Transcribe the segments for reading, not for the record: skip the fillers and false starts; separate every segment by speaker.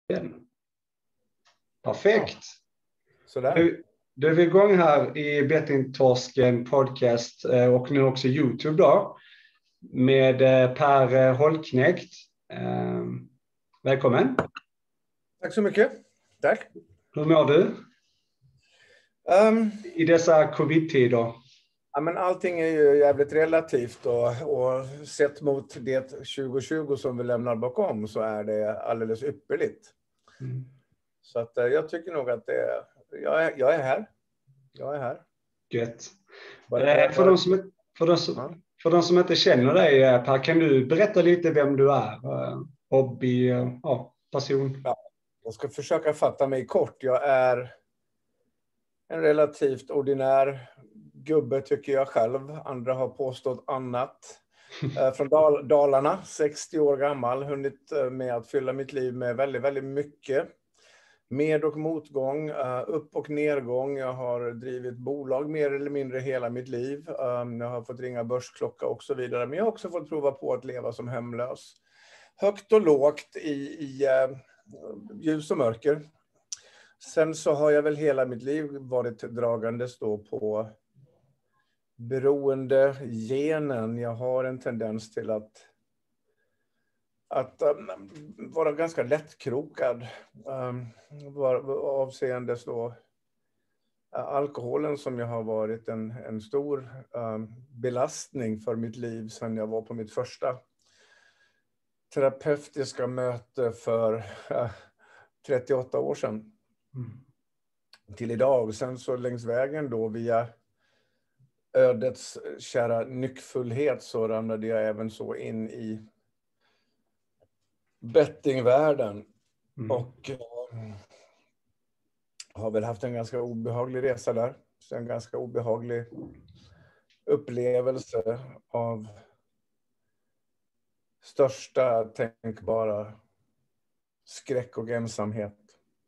Speaker 1: Den. Perfekt.
Speaker 2: Sådär.
Speaker 1: Då är vi igång här i Bettingtorsken podcast och nu också YouTube då. Med Per Holknekt. Välkommen.
Speaker 2: Tack så mycket. Tack.
Speaker 1: Hur mår du? I dessa covid-tider?
Speaker 2: Ja, men allting är ju jävligt relativt och sett mot det 2020 som vi lämnar bakom så är det alldeles ypperligt. Så att jag tycker nog att jag är här. Jag är här.
Speaker 1: Gött. För de som inte känner dig, Per, kan du berätta lite vem du är? Hobby, person?
Speaker 2: Ja, jag ska försöka fatta mig kort. Jag är en relativt ordinär gubbe tycker jag själv. Andra har påstått annat. Från Dalarna, 60 år gammal. Hunnit med att fylla mitt liv med väldigt, väldigt mycket. Med- och motgång, upp- och nedgång. Jag har drivit bolag mer eller mindre hela mitt liv. Jag har fått ringa börsklocka och så vidare. Men jag har också fått prova på att leva som hemlös. Högt och lågt i ljus och mörker. Sen så har jag väl hela mitt liv varit dragandes då på beroendegenen. Jag har en tendens till att vara ganska lättkrokad avseende då alkoholen som jag har varit en stor belastning för mitt liv sedan jag var på mitt första terapeutiska möte för 38 år sedan till idag. Sen så längs vägen då via ödets kära nyckfullhet så ramlade jag även så in i bettingvärlden och har väl haft en ganska obehaglig resa där. Så en ganska obehaglig upplevelse av största tänkbara skräck och ensamhet.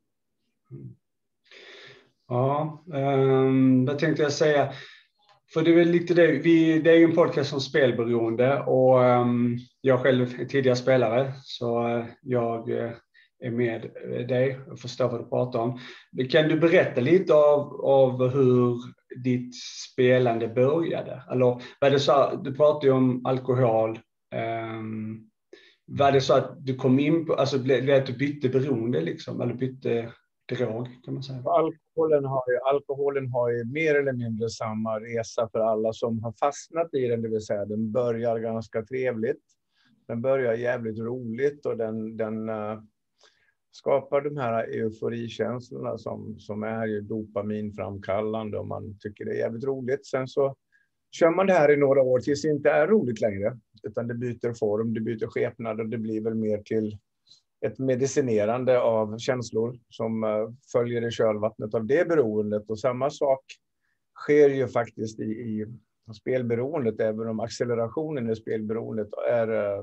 Speaker 1: Ja, det tänkte jag säga. För det är väl lite det, det är ju en podcast om spelberoende och jag själv är tidigare spelare så jag är med dig och förstår vad du pratar om. Kan du berätta lite av hur ditt spelande började? Eller var det så, du pratade ju om alkohol. Var det så att du kom in på, alltså blev det att du bytte beroende liksom, eller bytte drog kan man säga?
Speaker 2: Alkoholen har ju mer eller mindre samma resa för alla som har fastnat i den, det vill säga den börjar ganska trevligt. Den börjar jävligt roligt och den skapar de här euforikänslorna som är ju dopaminframkallande och man tycker det är jävligt roligt. Sen så kör man det här i några år tills det inte är roligt längre utan det byter form, det byter skepnad och det blir väl mer till ett medicinerande av känslor som följer i kölvattnet av det beroendet. Och samma sak sker ju faktiskt i spelberoendet, även om accelerationen i spelberoendet är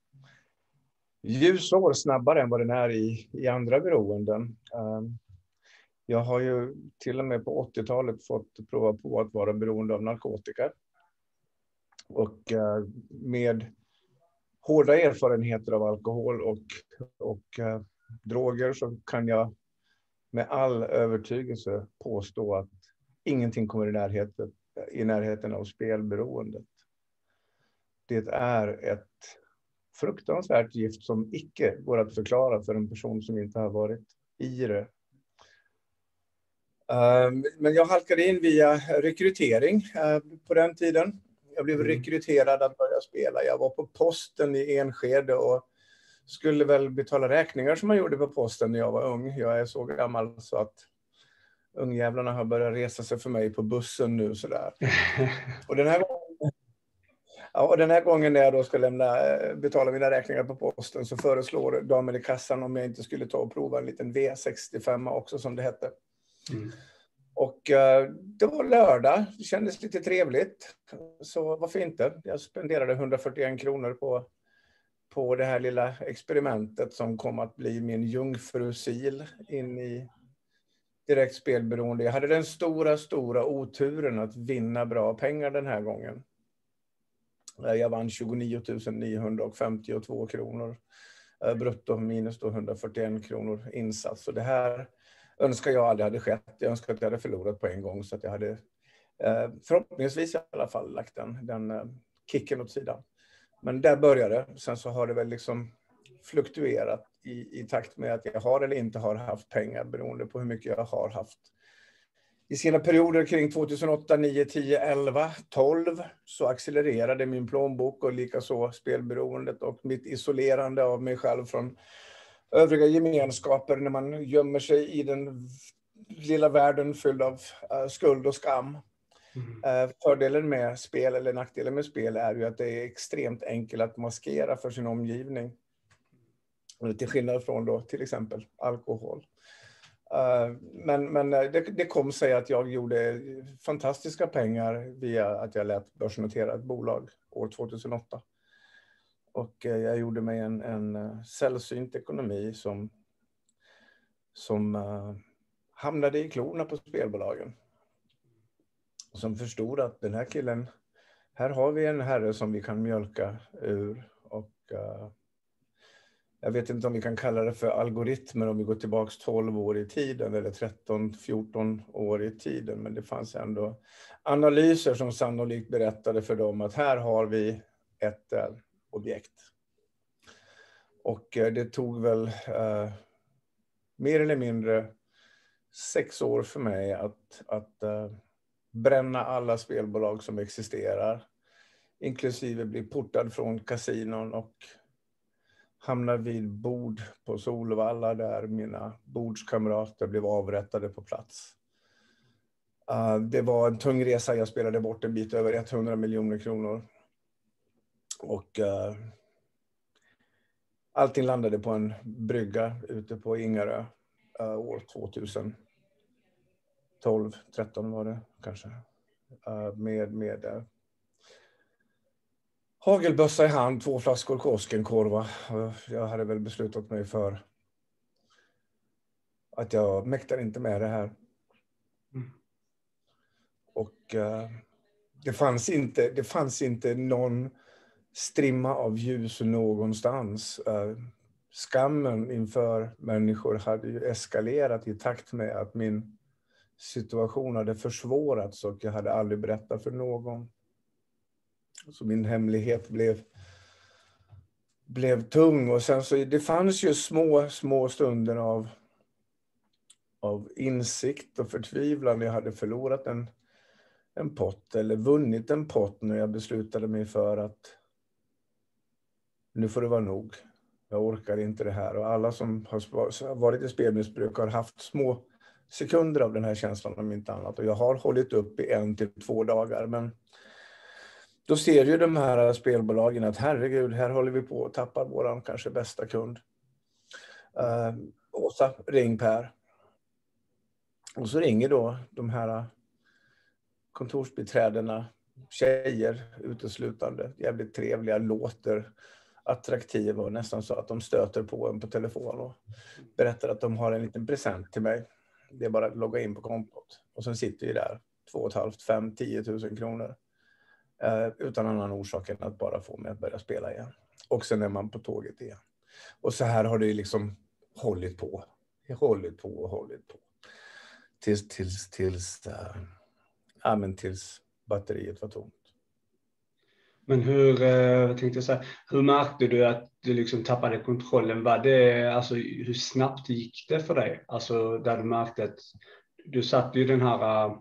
Speaker 2: ljusår snabbare än vad den är i andra beroenden. Jag har ju till och med på 80-talet fått prova på att vara beroende av narkotika. Och med hårda erfarenheter av alkohol och droger så kan jag med all övertygelse påstå att ingenting kommer i närheten av spelberoendet. Det är ett fruktansvärt gift som icke går att förklara för en person som inte har varit i det. Men jag halkade in via rekrytering på den tiden. Jag blev rekryterad att börja spela. Jag var på posten i Enskede och skulle väl betala räkningar som man gjorde på posten när jag var ung. Jag är så gammal så att ungjävlarna har börjat resa sig för mig på bussen nu sådär. Och den här gången när jag då ska betala mina räkningar på posten så föreslår damen i kassan om jag inte skulle ta och prova en liten V65 också som det hette. Och det var lördag, det kändes lite trevligt. Så varför inte? Jag spenderade 141 kronor på det här lilla experimentet som kom att bli min jungfrusil in i direkt spelberoende. Jag hade den stora oturen att vinna bra pengar den här gången. Jag vann 29 952 kronor. brutto minus då 141 kronor insats. Så det här önskar jag aldrig hade skett. Jag önskar att jag hade förlorat på en gång så att jag hade förhoppningsvis i alla fall lagt den kicken åt sidan. Men där började. Sen så har det väl liksom fluktuerat i takt med att jag har eller inte har haft pengar beroende på hur mycket jag har haft. I sina perioder kring 2008, 9, 10, 11, 12 så accelererade min plånbok och likaså spelberoendet och mitt isolerande av mig själv från övriga gemenskaper när man gömmer sig i den lilla världen fylld av skuld och skam. Fördelen med spel eller nackdelen med spel är ju att det är extremt enkelt att maskera för sin omgivning. Till skillnad från då till exempel alkohol. Men det kom sig att jag gjorde fantastiska pengar via att jag lät börsnotera ett bolag år 2008. Och jag gjorde mig en sällsynt ekonomi som hamnade i klorna på spelbolagen. Som förstod att den här killen, här har vi en herre som vi kan mjölka ur. Och jag vet inte om vi kan kalla det för algoritmer om vi går tillbaka 12 år i tiden eller 13-14 år i tiden. Men det fanns ändå analyser som sannolikt berättade för dem att här har vi ett objekt. Och det tog väl mer eller mindre 6 år för mig att bränna alla spelbolag som existerar. Inklusive bli portad från kasinon och hamna vid bord på Solvalla där mina bordskamrater blev avrättade på plats. Det var en tung resa. Jag spelade bort en bit över 100 miljoner kronor. Och allting landade på en brygga ute på Ingarö år 2012, 13 var det kanske. Med hagelbössa i hand, 2 flaskor Koskenkorva. Jag hade väl beslutat mig för att jag mäktar inte med det här. Och det fanns inte någon strimma av ljus någonstans. Skammen inför människor hade ju eskalerat i takt med att min situation hade försvårats och jag hade aldrig berättat för någon. Så min hemlighet blev tung. Och sen så det fanns ju små stunder av insikt och förtvivlan. Jag hade förlorat en pott eller vunnit en pott när jag beslutade mig för att nu får det vara nog. Jag orkar inte det här. Och alla som har varit i spelmissbruk har haft små sekunder av den här känslan om inte annat. Och jag har hållit upp i 1 till 2 dagar. Men då ser ju de här spelbolagen att herregud, här håller vi på att tappa våran kanske bästa kund. Åsa, ring Per. Och så ringer då de här kontorsbiträdena, tjejer uteslutande, jävligt trevliga, låter attraktiva och nästan så att de stöter på en på telefon och berättar att de har en liten present till mig. Det är bara att logga in på kontot. Och sen sitter vi där 2 500, 5 10 000 kronor. Utan annan orsak än att bara få mig att börja spela igen. Och sen är man på tåget igen. Och så här har det liksom hållit på. Tills batteriet var tomt.
Speaker 1: Men hur märkte du att du liksom tappade kontrollen? Var det, alltså, hur snabbt gick det för dig? Alltså där du märkte att du satte ju den här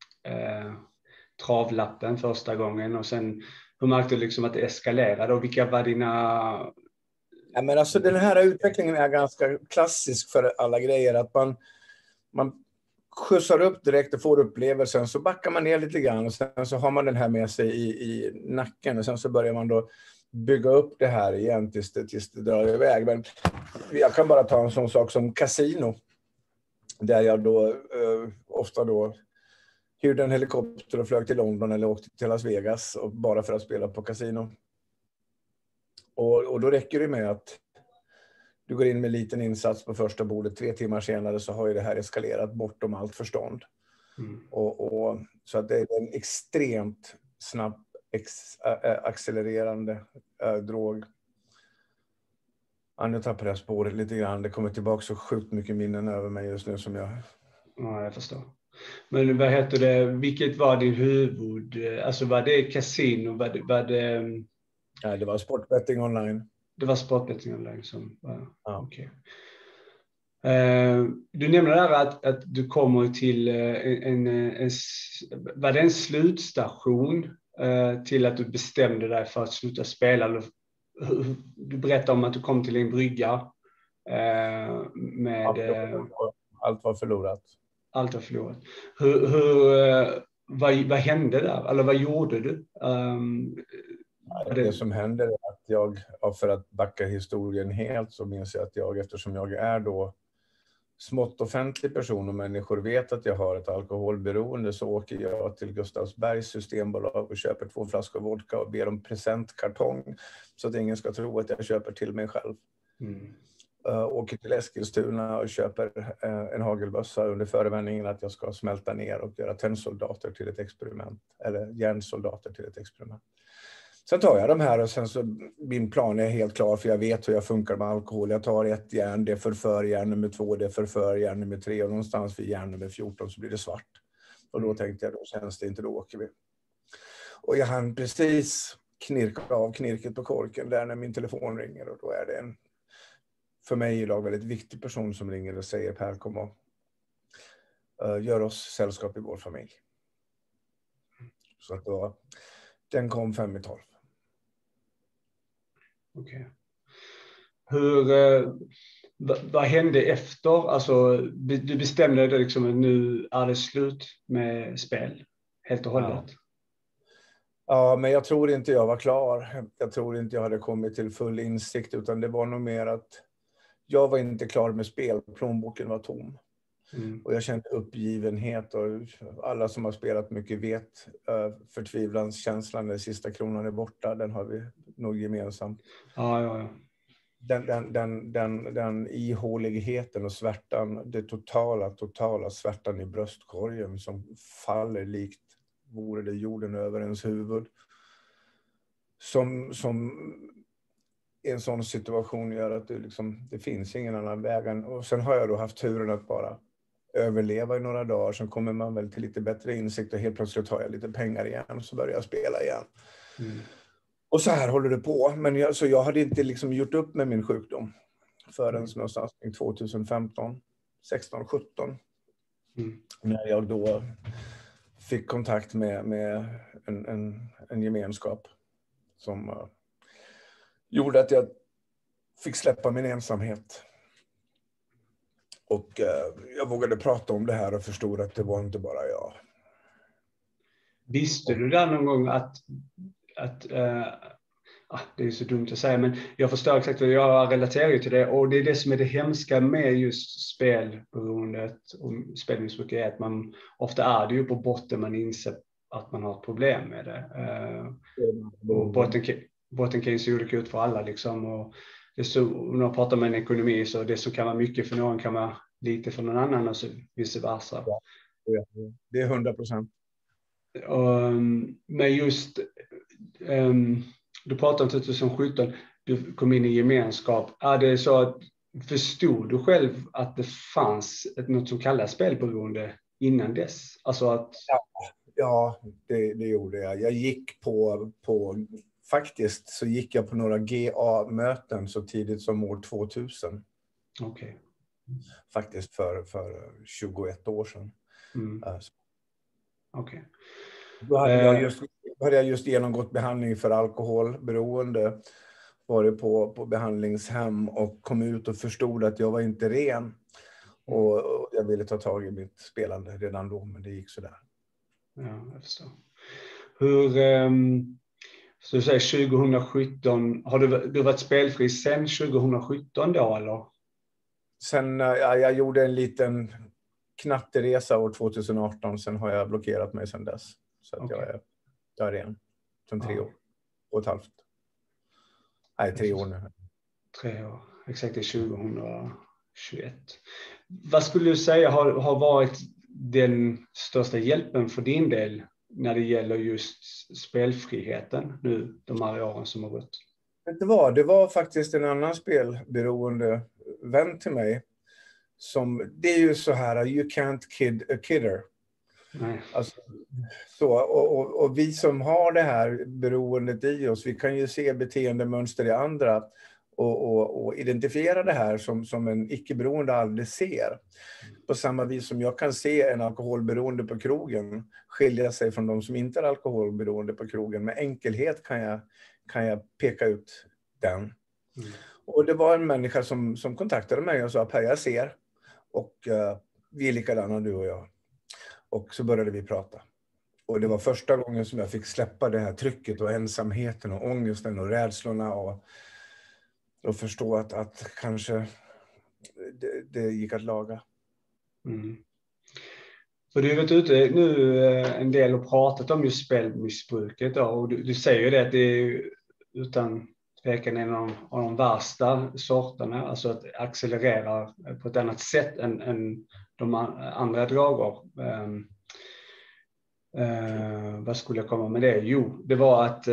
Speaker 1: travlappen första gången och sen hur märkte du liksom att det eskalerade och vilka var dina...
Speaker 2: Ja, men alltså den här utvecklingen är ganska klassisk för alla grejer, att man skjutsar upp direkt och får upplevelsen, så backar man ner lite grann och sen så har man den här med sig i nacken och sen så börjar man då bygga upp det här igen tills det drar iväg. Men jag kan bara ta en sån sak som kasino, där jag då ofta då hyrde en helikopter och flög till London eller åkte till Las Vegas och bara för att spela på kasino. Och då räcker det med att du går in med en liten insats på första bordet. 3 timmar senare så har ju det här eskalerat bortom allt förstånd. Och så att det är en extremt snabb accelererande drog. Ja, nu tappar jag spåret lite grann. Det kommer tillbaka så sjukt mycket minnen över mig just nu som jag...
Speaker 1: Ja, jag förstår. Men vad heter det, vilket var din huvud, alltså var det kasino, var det...
Speaker 2: Nej, det var sportbetting online.
Speaker 1: Det var sportbetting online som var,
Speaker 2: Ja.
Speaker 1: okej. Du nämnde där att du kommer till var det en slutstation till att du bestämde dig för att sluta spela? Du berättade om att du kom till en brygga med...
Speaker 2: Allt var förlorat.
Speaker 1: Allt var förlorat. Vad hände där? Eller vad gjorde du?
Speaker 2: Det som händer är att jag, för att backa historien helt, så minns jag att jag, eftersom jag är då smått offentlig person och människor vet att jag har ett alkoholberoende, så åker jag till Gustavsbergs systembolag och köper 2 flaskor vodka och ber om presentkartong så att ingen ska tro att jag köper till mig själv. Åker till Eskilstuna och köper en hagelbössa under förevändningen att jag ska smälta ner och göra tennsoldater till ett experiment, eller järnsoldater till ett experiment. Sen tar jag de här och sen så min plan är helt klar, för jag vet hur jag funkar med alkohol. Jag tar 1 järn, det förför järn nummer 2, det förför järn nummer 3 och någonstans vid järn nummer 14 så blir det svart. Och då tänkte jag, då känns det inte, då åker vi. Och jag hann precis knirka av knirket på korken där när min telefon ringer, och då är det en, för mig idag, väldigt viktig person som ringer och säger: Per, kom och gör oss sällskap i vår familj. Så att då, den kom 5:12.
Speaker 1: Okej. Vad hände efter? Alltså, du bestämde dig liksom att nu är det slut med spel helt och hållet.
Speaker 2: Ja, men jag tror inte jag var klar. Jag tror inte jag hade kommit till full insikt, utan det var nog mer att jag var inte klar med spel. Plånboken var tom. Och jag kände uppgivenhet, och alla som har spelat mycket vet förtvivlanskänslan när sista kronan är borta. Den har vi nog gemensamt.
Speaker 1: Ja.
Speaker 2: Den ihåligheten och svärtan, det totala svärtan i bröstkorgen som faller likt vore det jorden över ens huvud. Som i en sån situation gör att det finns ingen annan väg. Och sen har jag då haft turen att bara överleva i några dagar. Sen kommer man väl till lite bättre insikt och helt plötsligt har jag lite pengar igen och så börjar jag spela igen. Och så här håller det på. Men jag hade inte gjort upp med min sjukdom förrän någonstans 2015, 16, 17. När jag då fick kontakt med en gemenskap som gjorde att jag fick släppa min ensamhet. Och jag vågade prata om det här och förstod att det var inte bara jag.
Speaker 1: Visste du där någon gång att det är så dumt att säga, men jag förstår exakt och jag relaterar till det, och det är det som är det hemska med just spelberoendet och spelmissbruk, är att man ofta är det ju på botten man inser att man har ett problem med det. Och botten kan ju se olika ut för alla liksom, och det är så, när man pratar med en ekonomi, så det som kan vara mycket för någon kan vara lite för någon annan och så vice versa.
Speaker 2: Ja, det är 100%.
Speaker 1: Men just du pratar om 2017, du kom in i gemenskap. Är det så att förstod du själv att det fanns något som kallas spelberoende innan dess? Alltså att...
Speaker 2: Ja, det gjorde jag. Jag gick på faktiskt så gick jag på några GA-möten så tidigt som år 2000.
Speaker 1: Okej.
Speaker 2: Faktiskt för 21 år sedan.
Speaker 1: Okej.
Speaker 2: Då hade jag just genomgått behandling för alkoholberoende. Varit på behandlingshem och kom ut och förstod att jag var inte ren. Och jag ville ta tag i mitt spelande redan då, men det gick sådär.
Speaker 1: Ja, jag förstår. Så du säger 2017, har du varit spelfri sedan 2017 då, eller?
Speaker 2: Sen jag gjorde en liten knatteresa år 2018, sen har jag blockerat mig sedan dess. Så att jag är ren. Sen 3 år. Och ett halvt. Nej, 3 år nu.
Speaker 1: 3 år. Exakt, det är 2021. Vad skulle du säga har varit den största hjälpen för din del när det gäller just spelfriheten nu, de här åren som har gått?
Speaker 2: Vet du vad? Det var faktiskt en annan spelberoende vän till mig. Det är ju så här, you can't kid a kidder.
Speaker 1: Nej.
Speaker 2: Alltså, och vi som har det här beroendet i oss, vi kan ju se beteendemönster i andra och identifiera det här som en icke-beroende aldrig ser. På samma vis som jag kan se en alkoholberoende på krogen skilja sig från de som inte är alkoholberoende på krogen. Med enkelhet kan jag peka ut den. Mm. Och det var en människa som kontaktade mig och sa, Per, jag ser. Och vi är likadana, du och jag. Och så började vi prata. Och det var första gången som jag fick släppa det här trycket och ensamheten och ångesten och rädslorna. Och förstå att kanske det gick att laga.
Speaker 1: Mm. För du har varit ute nu en del och pratat om just spelmissbruket. Då, och du säger ju det att det är utan tvekan en av de värsta sorterna. Alltså att accelerera på ett annat sätt än de andra droger. Vad skulle jag komma med det? Jo, det var att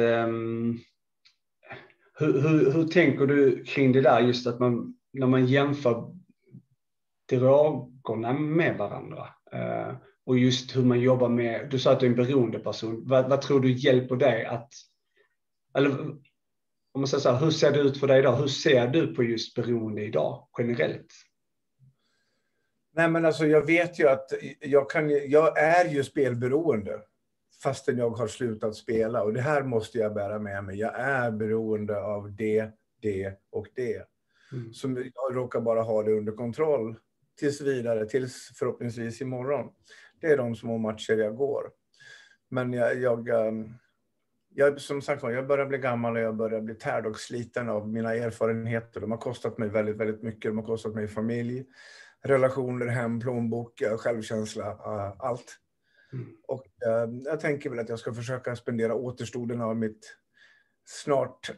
Speaker 1: hur tänker du kring det där just att när man jämför drogerna med varandra och just hur man jobbar med, du sa att du är en beroende person, vad tror du hjälper dig att, eller om man säger så här, hur ser det ut för dig idag? Hur ser du på just beroende idag generellt?
Speaker 2: Nej, men alltså jag vet ju att jag är ju spelberoende fastän jag har slutat spela, och det här måste jag bära med mig. Jag är beroende av det och det. Som jag råkar bara ha det under kontroll tills vidare, tills förhoppningsvis imorgon. Det är de små matcher jag går. Men jag som sagt, jag börjar bli gammal och jag börjar bli tärd och sliten av mina erfarenheter. De har kostat mig väldigt, väldigt mycket. De har kostat mig familj, relationer, hem, plånbok, självkänsla, allt. Och jag tänker väl att jag ska försöka spendera återstoden av mitt snart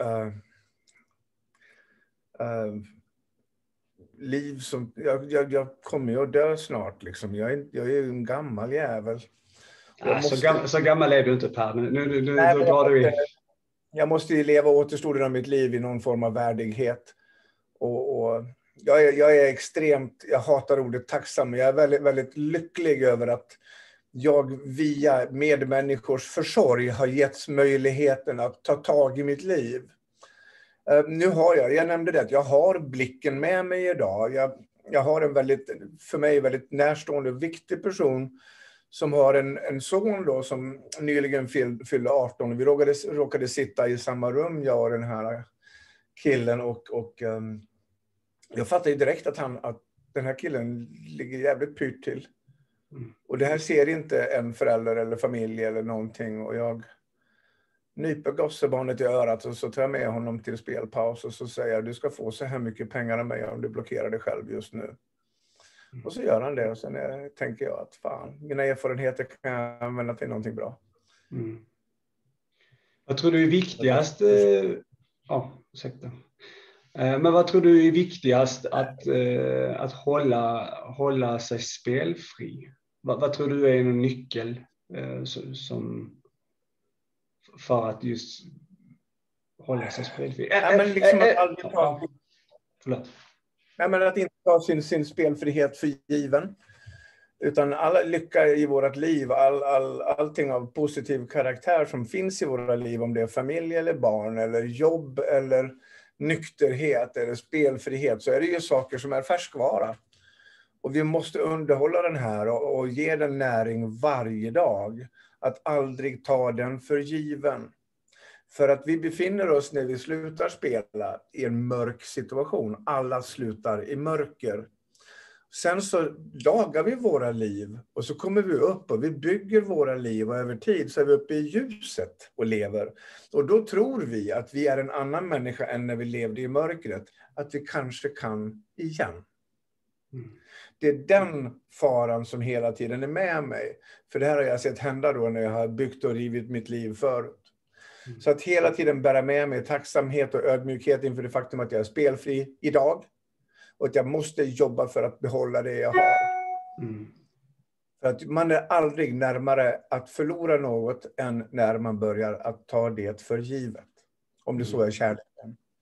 Speaker 2: liv som... Jag kommer ju att dö snart liksom. Jag är ju en gammal jävel.
Speaker 1: Så gammal är du inte, Per. Nu drar du in.
Speaker 2: Jag måste ju leva återstoden av mitt liv i någon form av värdighet. Och jag är extremt, jag hatar ordet tacksam, men jag är väldigt, väldigt lycklig över att jag via medmänniskors försorg har getts möjligheten att ta tag i mitt liv. Nu har jag nämnde det, att jag har blicken med mig idag. Jag har en för mig väldigt närstående och viktig person som har en son då som nyligen fyllde 18. Vi råkade sitta i samma rum, jag och den här killen, och jag fattade direkt att den här killen ligger jävligt pyrt till. Och det här ser inte en förälder eller familj eller någonting, och jag nyper gossebarnet i örat och så tar jag med honom till spelpaus och så säger jag, du ska få så här mycket pengar av mig om du blockerar dig själv just nu. Och så gör han det, och sen tänker jag att fan, mina erfarenheter kan jag använda till någonting bra.
Speaker 1: Vad tror du är viktigast? Ursäkta. Men vad tror du är viktigast att hålla sig spelfri? Vad tror du är en nyckel för att just hålla sig spelfri?
Speaker 2: Att inte ta sin spelfrihet för given. Utan all lycka i vårt liv, allting av positiv karaktär som finns i våra liv, om det är familj eller barn eller jobb eller nykterhet eller spelfrihet, så är det ju saker som är färskvara. Och vi måste underhålla den här och ge den näring varje dag. Att aldrig ta den för given. För att vi befinner oss, när vi slutar spela, i en mörk situation. Alla slutar i mörker. Sen så lagar vi våra liv och så kommer vi upp och vi bygger våra liv, och över tid så är vi uppe i ljuset och lever. Och då tror vi att vi är en annan människa än när vi levde i mörkret. Att vi kanske kan igen. Det är den faran som hela tiden är med mig. För det här har jag sett hända då när jag har byggt och rivit mitt liv förut. Så att hela tiden bära med mig tacksamhet och ödmjukhet inför det faktum att jag är spelfri idag. Och att jag måste jobba för att behålla det jag har. För att man är aldrig närmare att förlora något än när man börjar att ta det för givet. Om det så är kärleken.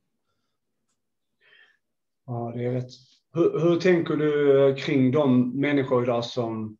Speaker 1: Ja, det är rätt. Hur tänker du kring de människor idag som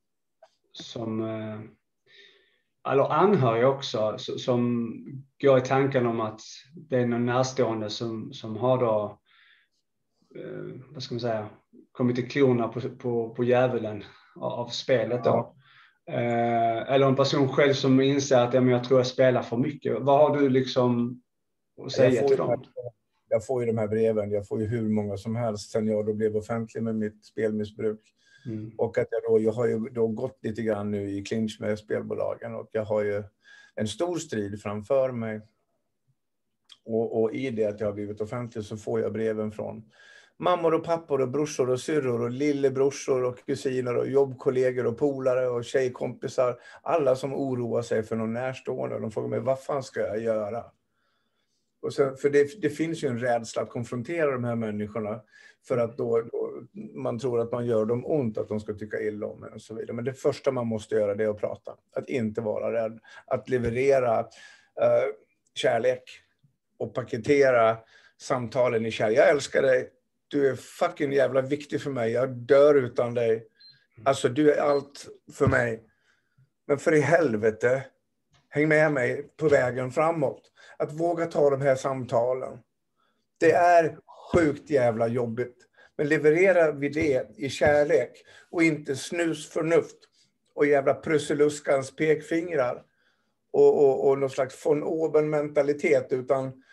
Speaker 1: eller anhöriga också, som går i tanken om att det är någon närstående som har då, vad ska man säga, kommit i klorna på djävulen av spelet då. Eller en person själv som inser att jag tror jag spelar för mycket. Vad har du liksom att säga till dem?
Speaker 2: Jag får ju de här breven. Jag får ju hur många som helst sen jag då blev offentlig med mitt spelmissbruk. Och att jag har ju då gått lite grann nu i clinch med spelbolagen. Och jag har ju en stor strid framför mig. Och i det att jag har blivit offentlig så får jag breven från mammor och pappor och brorsor och syrror och lillebrorsor och kusiner och jobbkollegor och polare och tjejkompisar. Alla som oroar sig för någon närstående. De frågar mig, vad fan ska jag göra? Och sen, för det finns ju en rädsla att konfrontera de här människorna. För att då man tror att man gör dem ont, att de ska tycka illa om en och så vidare. Men det första man måste göra det är att prata. Att inte vara rädd. Att leverera kärlek. Och paketera samtalen i kärlek. Jag älskar dig. Du är fucking jävla viktig för mig. Jag dör utan dig. Alltså du är allt för mig. Men för i helvete. Häng med mig på vägen framåt. Att våga ta de här samtalen. Det är sjukt jävla jobbigt. Men levererar vi det i kärlek. Och inte snusförnuft. Och jävla prusseluskans pekfingrar. Och någon slags von oben mentalitet. Utan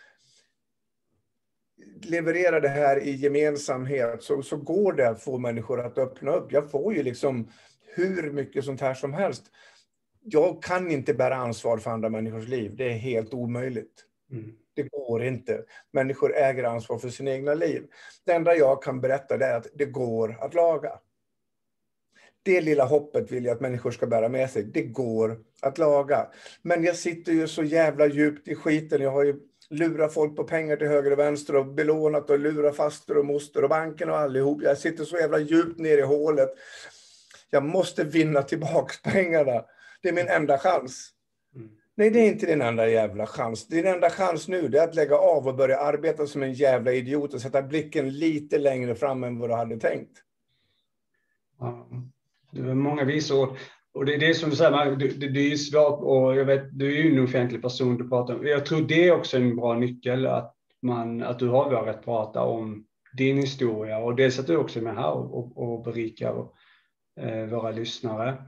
Speaker 2: leverera det här i gemensamhet. Så går det att få människor att öppna upp. Jag får ju liksom hur mycket sånt här som helst. Jag kan inte bära ansvar för andra människors liv. Det är helt omöjligt. Det går inte. Människor äger ansvar för sina egna liv. Det enda jag kan berätta är att det går att laga. Det lilla hoppet vill jag att människor ska bära med sig. Det går att laga. Men jag sitter ju så jävla djupt i skiten. Jag har ju lurat folk på pengar till höger och vänster och belånat och lurat faster och moster och banken och allihop. Jag sitter så jävla djupt ner i hålet. Jag måste vinna tillbaka pengarna. Det är min enda chans. Nej, det är inte din enda jävla chans. Din enda chans nu är att lägga av och börja arbeta som en jävla idiot och sätta blicken lite längre fram än vad du hade tänkt.
Speaker 1: Ja, det är många visor. Och det är som du säger, det är svårt, och jag vet, du är ju en offentlig person du pratar om. Jag tror det är också en bra nyckel att du har vågat prata om din historia, och dels att du också är med här och berikar våra lyssnare.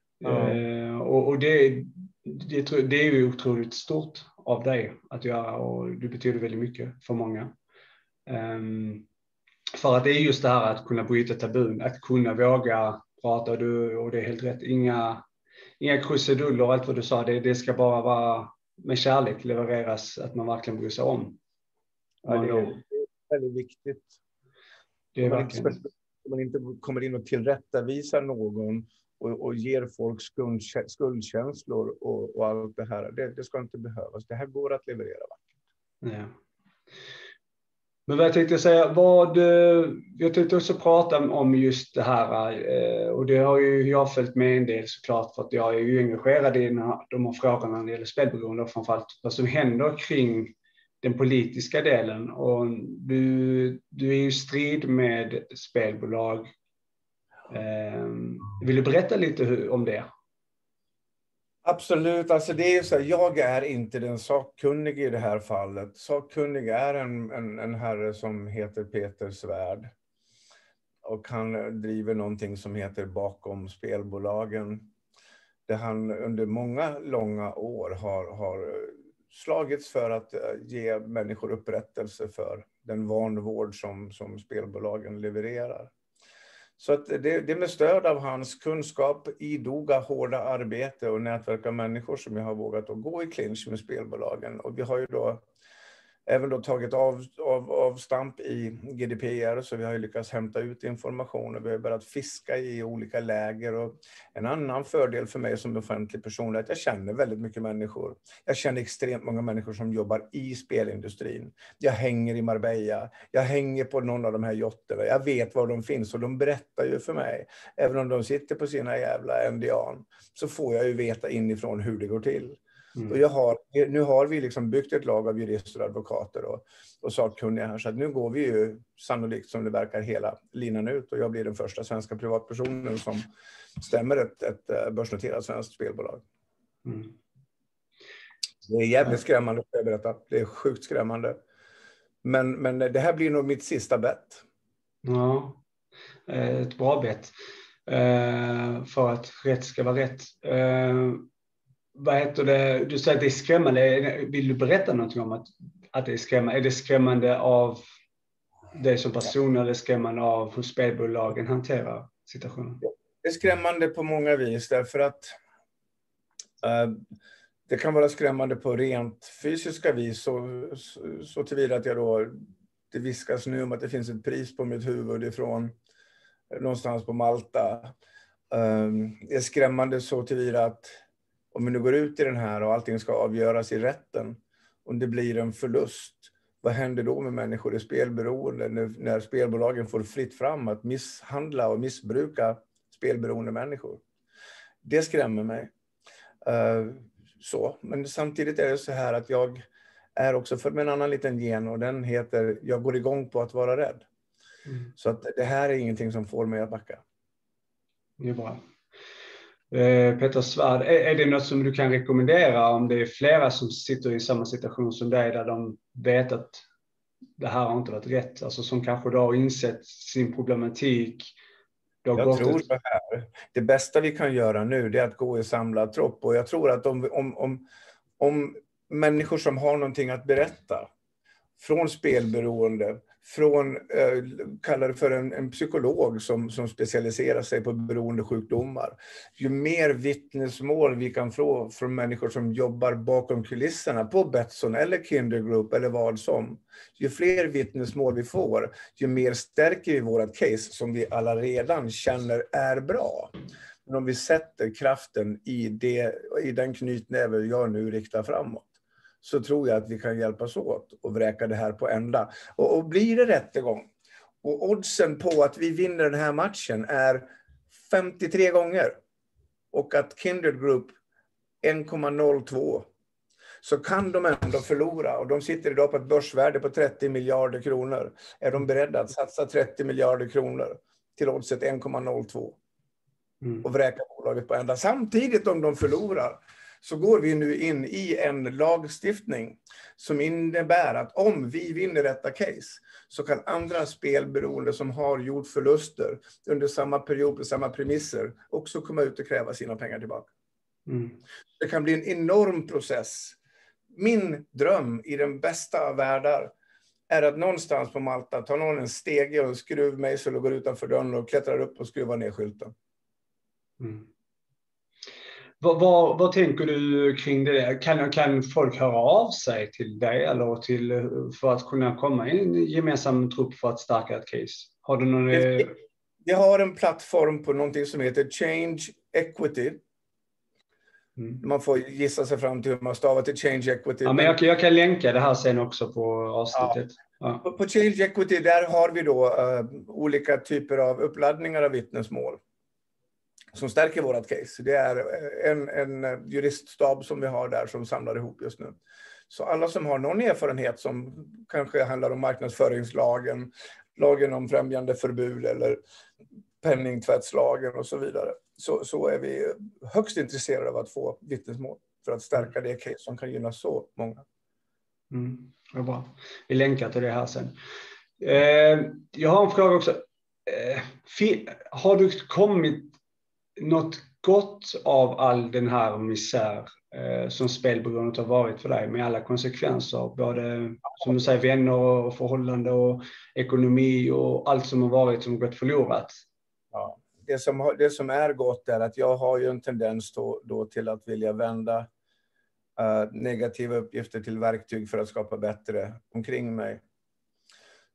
Speaker 1: Och det är ju otroligt stort av dig att göra, och det betyder väldigt mycket för många. För att det är just det här att kunna bryta tabun, att kunna våga prata, och det är helt rätt. Inga krusiduller, allt vad du sa, det ska bara vara med kärlek levereras, att man verkligen bryr sig om.
Speaker 2: Ja, det är väldigt viktigt.
Speaker 1: Det är verkligen.
Speaker 2: Om man inte kommer in och tillrättavisar någon och ger folk skuldkänslor och allt det här. Det ska inte behövas. Det här går att leverera.
Speaker 1: Ja. Men vad jag tänkte säga, jag tänkte också prata om just det här, och det har ju jag följt med en del såklart, för att jag är ju engagerad i de här frågorna när det gäller spelberoende, och framförallt vad som händer kring den politiska delen. Och du är ju i strid med spelbolag. Vill du berätta lite om det?
Speaker 2: Absolut, alltså det är ju så här, jag är inte den sakkunnige i det här fallet. Sakkunnig är en herre som heter Peter Svärd. Och han driver någonting som heter Bakom spelbolagen. Där han under många långa år har slagits för att ge människor upprättelse för den vanvård som spelbolagen levererar. Så att det är med stöd av hans kunskap, idoga, hårda arbete och nätverk av människor som jag har vågat att gå i clinch med spelbolagen. Och vi har ju då även då tagit avstamp i GDPR, så vi har ju lyckats hämta ut information och vi har börjat fiska i olika läger. Och en annan fördel för mig som offentlig person är att jag känner väldigt mycket människor. Jag känner extremt många människor som jobbar i spelindustrin. Jag hänger i Marbella, jag hänger på någon av de här jotterna. Jag vet var de finns och de berättar ju för mig. Även om de sitter på sina jävla NDA så får jag ju veta inifrån hur det går till. Och nu har vi liksom byggt ett lag av jurister, advokater och sakkunniga här. Så att nu går vi ju sannolikt, som det verkar, hela linan ut. Och jag blir den första svenska privatpersonen som stämmer ett börsnoterat svenskt spelbolag. Det är jävligt skrämmande, ska jag berätta. Det är sjukt skrämmande. Men det här blir nog mitt sista bett.
Speaker 1: Ja, ett bra bett. För att rätt ska vara rätt. Vad heter det? Du säger att det är skrämmande. Vill du berätta någonting om att det är skrämmande? Är det skrämmande av dig som person, eller är det skrämmande av hur spelbolagen hanterar situationen?
Speaker 2: Det är skrämmande på många vis, därför att det kan vara skrämmande på rent fysiska vis, så tillvida att det viskas nu om att det finns ett pris på mitt huvud ifrån någonstans på Malta. Det är skrämmande så tillvida att om vi nu går ut i den här och allting ska avgöras i rätten, om det blir en förlust, vad händer då med människor i spelberoende när spelbolagen får fritt fram att misshandla och missbruka spelberoende människor? Det skrämmer mig. Men samtidigt är det så här att jag är också för en annan liten gen, och den heter jag går igång på att vara rädd. Så att det här är ingenting som får mig att backa.
Speaker 1: Det är bra. Petter Svärd, är det något som du kan rekommendera om det är flera som sitter i samma situation som dig, där de vet att det här har inte varit rätt, alltså som kanske då har insett sin problematik?
Speaker 2: Jag tror så här, det bästa vi kan göra nu, det är att gå i samlad tropp, och jag tror att om människor som har någonting att berätta från spelberoende, från kallar det för en psykolog som specialiserar sig på beroendesjukdomar. Ju mer vittnesmål vi kan få från människor som jobbar bakom kulisserna på Betsson eller Kindred Group eller vad som. Ju fler vittnesmål vi får, ju mer stärker vi vårt case som vi alla redan känner är bra. Men om vi sätter kraften i den knytnäve jag nu riktar framåt, så tror jag att vi kan hjälpas åt och vräka det här på ända. Och blir det rättegång, och oddsen på att vi vinner den här matchen är 53 gånger, och att Kindred Group 1,02, så kan de ändå förlora. Och de sitter idag på ett börsvärde på 30 miljarder kronor. Är de beredda att satsa 30 miljarder kronor till oddset 1,02 och vräka bolaget på ända? Samtidigt, om de förlorar, så går vi nu in i en lagstiftning som innebär att om vi vinner detta case, så kan andra spelberoende som har gjort förluster under samma period på samma premisser också komma ut och kräva sina pengar tillbaka. Det kan bli en enorm process. Min dröm i den bästa av världar är att någonstans på Malta tar någon en stege och en skruvmejsel och går utanför dörren och klättrar upp och skruvar ner skylten.
Speaker 1: Vad tänker du kring det där? Kan folk höra av sig till dig eller för att kunna komma i en gemensam trupp för att stärka ett case? Har du någon...
Speaker 2: Jag har en plattform på någonting som heter Change Equity. Man får gissa sig fram till hur man stavar till Change Equity.
Speaker 1: Ja, men jag kan länka det här sen också på avsnittet.
Speaker 2: Ja. På Change Equity, där har vi då olika typer av uppladdningar av vittnesmål som stärker vårt case. Det är en juriststab som vi har där som samlar ihop just nu. Så alla som har någon erfarenhet som kanske handlar om marknadsföringslagen, lagen om främjande förbud eller penningtvättslagen och så vidare, så är vi högst intresserade av att få vittnesmål för att stärka det case som kan gynna så många.
Speaker 1: Det är bra. Vi länkar till det här sen. Jag har en fråga också. Har du kommit något gott av all den här misär som spelberoendet har varit för dig, med alla konsekvenser, både som du säger vänner och förhållande och ekonomi och allt som har varit som gått förlorat?
Speaker 2: Ja, det som är gott är att jag har ju en tendens då till att vilja vända negativa uppgifter till verktyg för att skapa bättre omkring mig.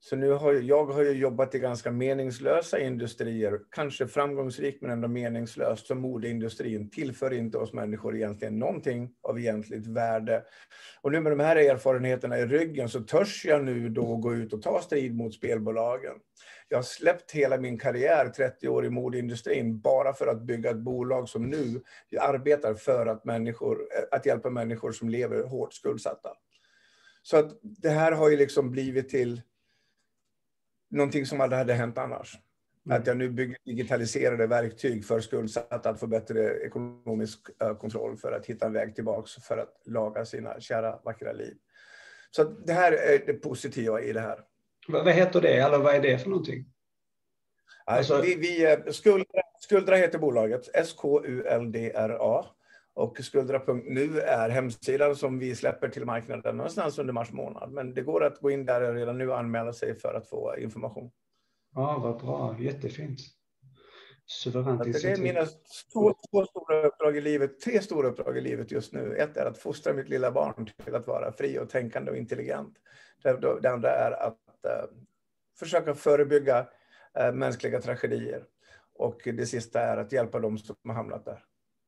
Speaker 2: Så nu jag har ju jobbat i ganska meningslösa industrier, kanske framgångsrikt men ändå meningslöst, som modeindustrin tillför inte oss människor egentligen någonting av egentligt värde. Och nu med de här erfarenheterna i ryggen så törs jag nu då gå ut och ta strid mot spelbolagen. Jag har släppt hela min karriär, 30 år i modeindustrin, bara för att bygga ett bolag som nu arbetar för att hjälpa människor som lever hårt skuldsatta. Så att det här har ju liksom blivit till någonting som aldrig hade hänt annars. Att jag nu bygger digitaliserade verktyg för skuldsatta att få bättre ekonomisk kontroll, för att hitta en väg tillbaka, för att laga sina kära vackra liv. Så det här är det positiva i det här.
Speaker 1: Vad heter det? Eller vad är det för någonting?
Speaker 2: Alltså... Skuldra heter bolaget, SKULDRA. Och skuldra.nu är hemsidan som vi släpper till marknaden någonstans under mars månad. Men det går att gå in där redan nu och anmäla sig för att få information.
Speaker 1: Ja, vad bra. Jättefint. Suveränt.
Speaker 2: Det är mina två stora uppdrag i livet, 3 stora uppdrag i livet just nu. Ett är att fostra mitt lilla barn till att vara fri och tänkande och intelligent. Det andra är att försöka förebygga mänskliga tragedier. Och det sista är att hjälpa dem som har hamnat där.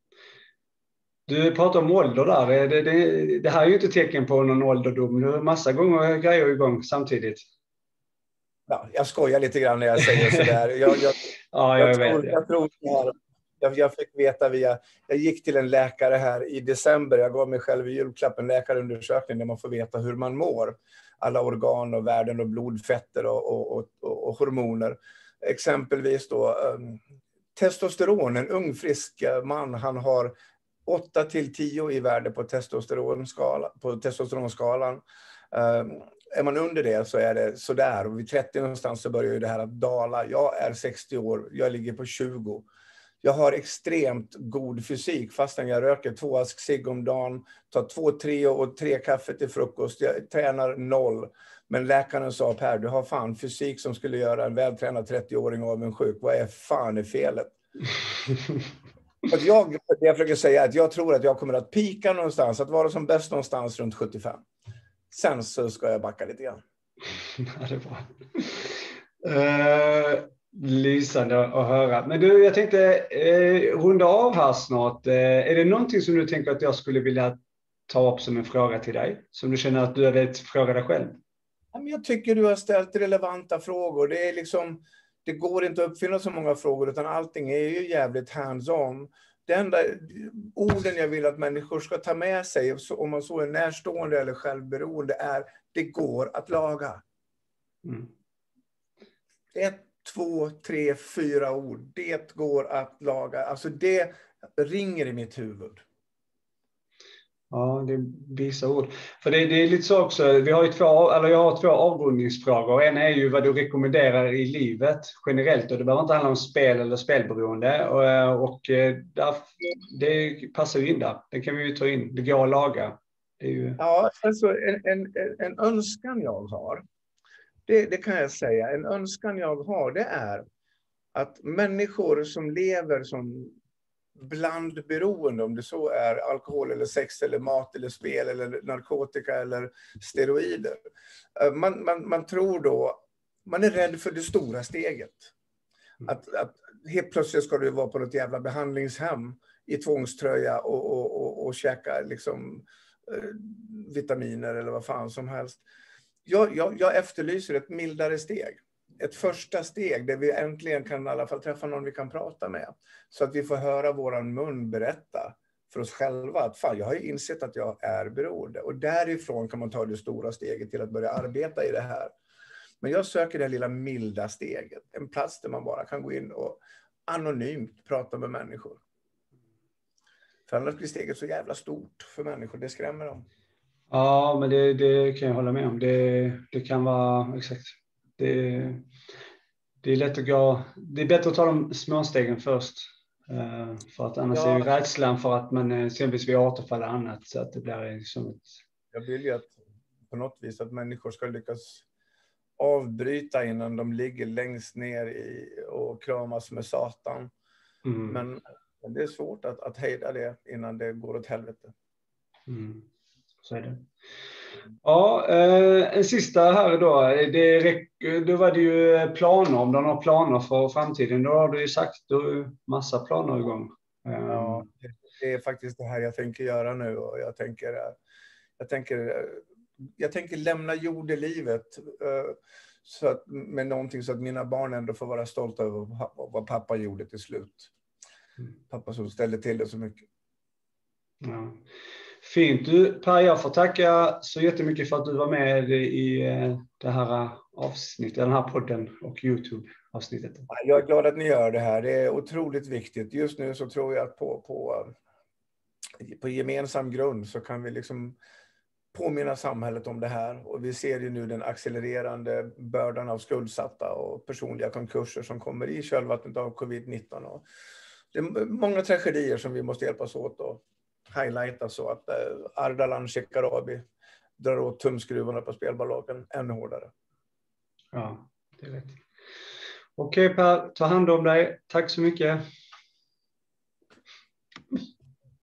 Speaker 1: Du pratar om ålder där. Det här är ju inte tecken på någon ålderdom. Du har massa gånger grejer igång samtidigt.
Speaker 2: Ja, jag skojar lite grann när jag säger sådär. Jag fick veta jag gick till en läkare här i december. Jag gav mig själv i julklapp en läkarundersökning där man får veta hur man mår. Alla organ och värden och blodfetter och hormoner. Exempelvis då testosteron. En ung frisk man, han har 8-10 i värde på testosteronskalan. Är man under det så är det sådär. Och vid 30 någonstans så börjar ju det här att dala. Jag är 60 år, jag ligger på 20. Jag har extremt god fysik fastän jag röker 2 ask cigg om dagen. Tar 2, 3 och 3 kaffe till frukost. Jag tränar 0. Men läkaren sa, Per, du har fan fysik som skulle göra en vältränad 30-åring avundsjuk. Vad är fan är felet? Det jag försöker säga är att jag tror att jag kommer att pika någonstans. Att vara som bäst någonstans runt 75. Sen så ska jag backa lite grann.
Speaker 1: Ja, det är bra. Lysande att höra. Men du, jag tänkte runda av här snart. Är det någonting som du tänker att jag skulle vilja ta upp som en fråga till dig? Som du känner att du vet fråga dig själv?
Speaker 2: Jag tycker du har ställt relevanta frågor. Det är liksom, det går inte att uppfinna så många frågor, utan allting är ju jävligt hands-on. Det enda orden jag vill att människor ska ta med sig, om man så är närstående eller självberoende, är det går att laga. 1, 2, 3, 4 ord. Det går att laga. Alltså det ringer i mitt huvud.
Speaker 1: Ja, det är vissa ord. För det är lite så också, jag har 2 avrundningsfrågor. En är ju vad du rekommenderar i livet generellt. Och det behöver inte handla om spel eller spelberoende. Det passar ju in där. Det kan vi ju ta in. Det går att laga. Det är ju...
Speaker 2: Ja, alltså en önskan jag har. Det kan jag säga. En önskan jag har, det är att människor som lever som blandberoende, om det så är alkohol eller sex eller mat eller spel eller narkotika eller steroider. Man tror då, man är rädd för det stora steget. Att helt plötsligt ska du vara på något jävla behandlingshem i tvångströja och käka liksom vitaminer eller vad fan som helst. Jag efterlyser ett mildare steg. Ett första steg där vi äntligen kan i alla fall träffa någon vi kan prata med. Så att vi får höra våran mun berätta för oss själva att fan, jag har ju insett att jag är beroende. Och därifrån kan man ta det stora steget till att börja arbeta i det här. Men jag söker det lilla milda steget. En plats där man bara kan gå in och anonymt prata med människor. För annars blir steget så jävla stort för människor. Det skrämmer dem.
Speaker 1: Ja, men det kan jag hålla med om. Det kan vara, exakt. Det är lätt att gå. Det är bättre att ta de små stegen först. För att annars är ju rädslan för att man exempelvis vill återfalla annat. Så att det blir som ett... Jag
Speaker 2: vill ju att på något vis att människor ska lyckas avbryta innan de ligger längst ner och kramas med Satan. Men det är svårt att hejda det innan det går åt helvete.
Speaker 1: Så är det. Ja, en sista här då. Då var det ju planer, om de har planer för framtiden. Då har du ju sagt du har massa planer igång.
Speaker 2: Ja, det är faktiskt det här jag tänker göra nu. Och jag tänker lämna jordelivet så att, med någonting så att mina barn ändå får vara stolta över vad pappa gjorde till slut. Pappa som ställde till det så mycket.
Speaker 1: Ja. Fint. Du, Per, jag får tacka så jättemycket för att du var med i det här avsnittet, den här podden och YouTube-avsnittet.
Speaker 2: Jag är glad att ni gör det här. Det är otroligt viktigt. Just nu så tror jag att på gemensam grund så kan vi liksom påminna samhället om det här. Och vi ser ju nu den accelererande bördan av skuldsatta och personliga konkurser som kommer i kölvattnet av covid-19. Och det är många tragedier som vi måste hjälpas åt och highlighta så att Ardalan Shekarabi drar åt tumskruvarna på spelbolagen ännu hårdare.
Speaker 1: Ja, det är rätt. Okej, Per, ta hand om dig. Tack så mycket.